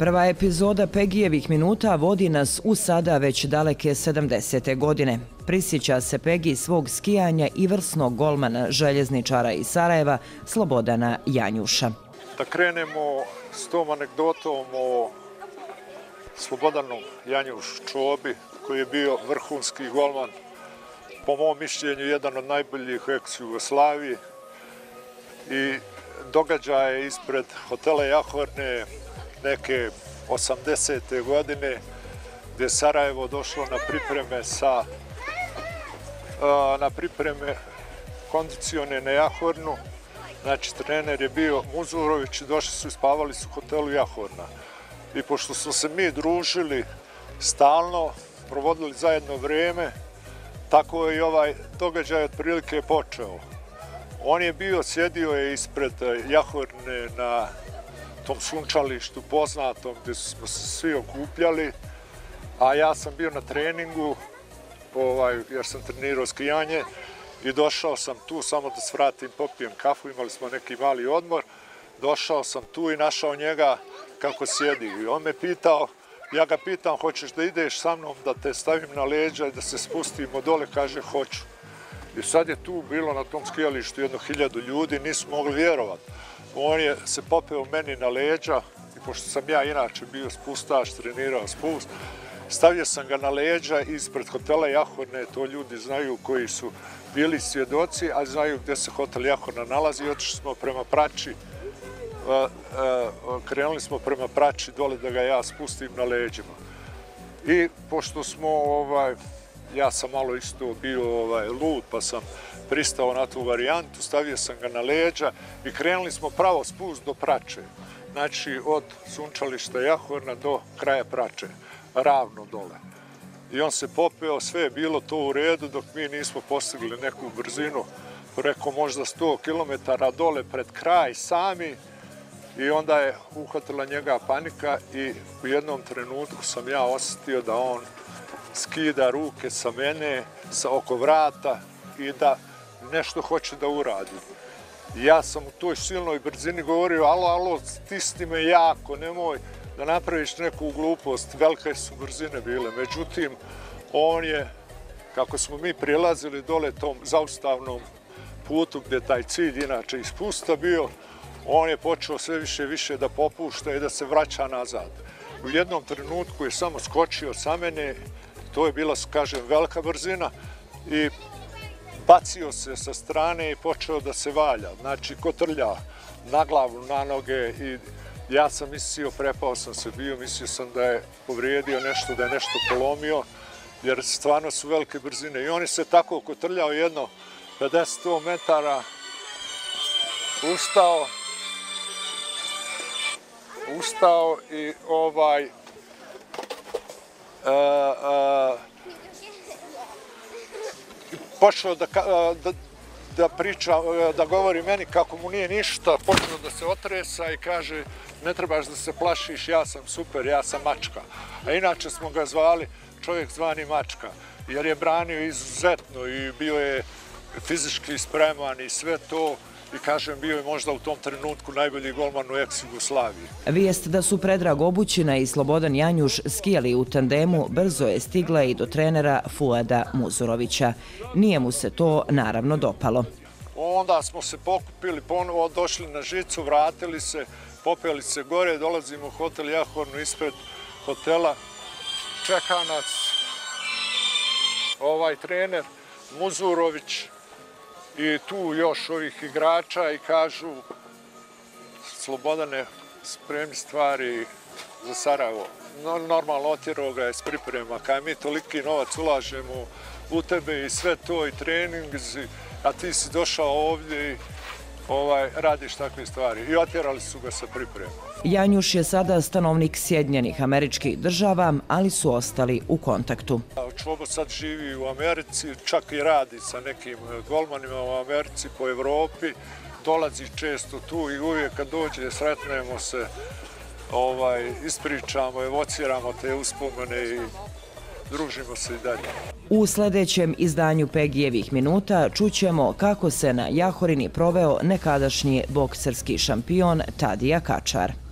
Prva epizoda Pegijevih minuta vodi nas u sada već daleke 70. godine. Prisjeća se Pegi svog skijanja i vrsnog golmana željezničara iz Sarajeva, Slobodana Janjuša. Da krenemo s tom anegdotom o Slobodanu Janjušu Čobi, koji je bio vrhunski golman, po mom mišljenju jedan od najboljih u ex-Jugoslaviji, i događaje ispred hotela Jahorne neke 80. godine, gdje je Sarajevo došlo na pripreme kondicione na Jahornu. Znači, trener je bio Muzurović i došli su i spavali su u hotelu Jahorna. I pošto smo se mi družili stalno, provodili zajedno vrijeme, tako je i ovaj događaj otprilike počeo. On je sjedio je ispred Jahorne na tom sunčalištu poznatom gdje smo se svi okupljali, a ja sam bio na treningu, jer sam trenirao skijanje, i došao sam tu samo da svratim, popijem kafu, imali smo neki mali odmor, došao sam tu i našao njega kako sjedi. I on me pitao, ja ga pitam, hoćeš da ideš sa mnom, da te stavim na leđa i da se spustimo dole? Kaže, hoću. I sad je tu bilo na tom skijalištu 1000 ljudi, nisu mogli vjerovati. On je se popeo meni na leđa, i pošto sam ja inače bio spustaš, trenirao spust, stavio sam ga na leđa ispred hotela Jahorne, to ljudi znaju koji su bili svjedoci, a znaju gdje se hotel Jahorna nalazi, i otišli smo prema Prači, krenuli smo prema Prači dole da ga ja spustim na leđima. I pošto smo, ja sam malo isto bio lud, pa sam pristao na tu varijantu, stavio sam ga na leđa i krenuli smo pravo spust do Prače. Znači, od sunčališta Jahorna do kraja Prače, ravno dole. I on se popeo, sve je bilo to u redu, dok mi nismo postigli neku brzinu, preko možda 100 km dole pred kraj sami, i onda je uhvatila njega panika i u jednom trenutku sam ja osjetio da on skida ruke sa mene, oko vrata, i da nešto hoće da uradi. Ja sam u toj silnoj brzini govorio, alo, stisni me jako, nemoj da napraviš neku glupost, velike su brzine bile. Međutim, on je, kako smo mi prilazili dole tom zaustavnom putu gdje je taj cilj inače iz spusta bio, on je počeo sve više i više da popušta i da se vraća nazad. U jednom trenutku je samo skočio sa mene, to je bila, kažem, velika brzina, i bacio se sa strane i počeo da se valja, znači kotrlja na glavu, na noge, i ja sam mislio, prepao sam se bio, mislio sam da je povrijedio nešto, da je nešto polomio, jer stvarno su velike brzine. I on je se tako kotrljao jedno 50 metara, ustao i počeo da priča, da govori meni kako mu nije ništa, počeo da se otresa i kaže, ne trebaš da se plašiš, ja sam super, ja sam mačka. A inače smo ga zvali čovjek zvani mačka, jer je branio izuzetno i bio je fizički spreman i sve to. I kažem, bio je možda u tom trenutku najbolji golman u ex-Jugoslaviji. Vijest da su Predrag Obućina i Slobodan Janjuš skijali u tandemu brzo je stigla i do trenera Fuada Muzurovića. Nije mu se to naravno dopalo. Onda smo se pokupili, ponovo došli na žicu, vratili se, popeli se gore, dolazimo u hotel Jahornu, ispred hotela čeka nas trener Muzurović i tu još ovih igrača, i kažu, Slobodane, spremi stvari za Sarajevo. Normalno, otjerao ga je s priprema, kaj mi toliki novac ulažemo u tebe i sve to, i trening, a ti si došao ovdje i radiš takve stvari. I otjerali su ga sa priprema. Janjuš je sada stanovnik Sjedinjenih Američkih Država, ali su ostali u kontaktu. Čobo sad živi u Americi, čak i radi sa nekim golmanima u Americi, po Evropi, dolazi često tu i uvijek kad dođe sretnemo se, ispričamo, evociramo te uspomene i družimo se i dalje. U sljedećem izdanju Pegijevih minuta čućemo kako se na Jahorini proveo nekadašnji bokserski šampion Tadija Kačar.